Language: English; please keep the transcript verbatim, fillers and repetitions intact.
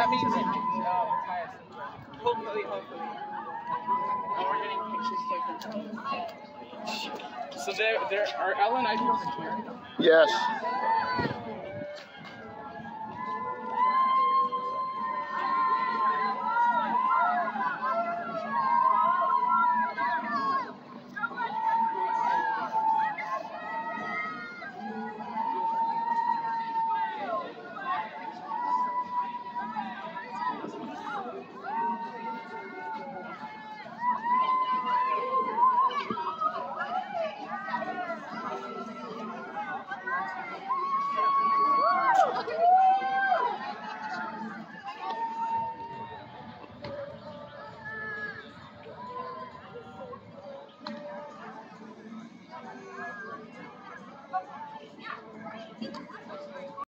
that means um, hopefully, hopefully. And we're getting pictures taken. So there, there are Ella and I here. Yes.